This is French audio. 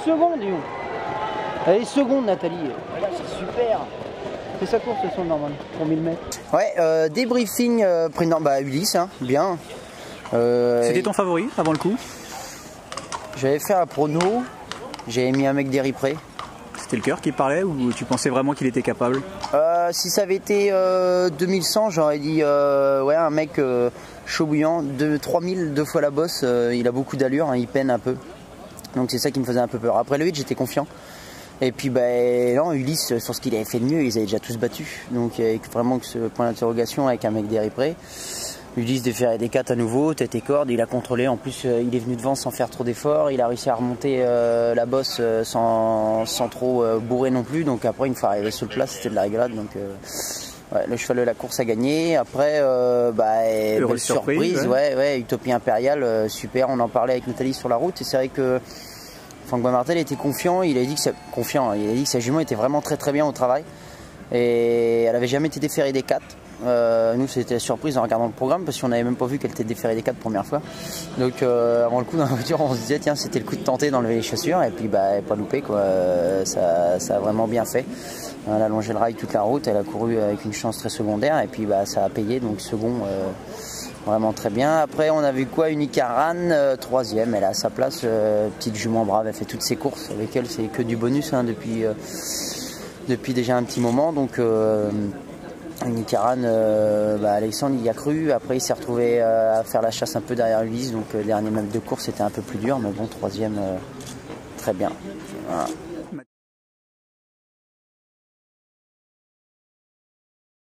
seconde, Lyon. Elle est seconde, Nathalie. Regarde, c'est super. C'est sa course, ce son normal, pour 1000 mètres. Ouais, débriefing prénom, bah Ulysse, hein, bien. C'était ton favori avant le coup? J'avais fait un prono, j'avais mis un mec d'Éripré. C'était le cœur qui parlait ou tu pensais vraiment qu'il était capable? Si ça avait été 2100, j'aurais dit ouais, un mec chaud bouillant, 3000, 2 fois la bosse, il a beaucoup d'allure, hein, il peine un peu. Donc c'est ça qui me faisait un peu peur. Après le 8, j'étais confiant. Et puis non, Ulysse, sur ce qu'il avait fait de mieux, ils avaient déjà tous battu. Donc il y avait vraiment que ce point d'interrogation avec un mec d'Éripré. Ulysse déféré des 4 à nouveau, tête et corde, il a contrôlé. En plus, il est venu devant sans faire trop d'efforts. Il a réussi à remonter la bosse sans trop bourrer non plus. Donc après, une fois arrivé sur le plat, c'était de la rigolade. Donc ouais, le cheval de la course a gagné. Après, belle surprise, ouais, Utopie Impériale, super. On en parlait avec Nathalie sur la route. Et c'est vrai que Franck Boismartel était confiant. Il a dit que sa jument était vraiment très bien au travail. Et elle avait jamais été déférée des 4. Nous c'était la surprise en regardant le programme parce qu'on n'avait même pas vu qu'elle était déférée des 4 première fois. Donc avant le coup dans la voiture on se disait tiens c'était le coup de tenter d'enlever les chaussures et puis bah pas loupé quoi, ça a vraiment bien fait. Elle a longé le rail toute la route, elle a couru avec une chance très secondaire et puis bah ça a payé donc second vraiment très bien. Après on a vu quoi, Unicaran, 3e, elle a sa place, petite jument brave, elle fait toutes ses courses avec elle, c'est que du bonus hein, depuis déjà un petit moment donc Unicaran, Alexandre y a cru, après il s'est retrouvé à faire la chasse un peu derrière Ulysse, donc dernier mètre de course c'était un peu plus dur, mais bon 3e très bien. Voilà.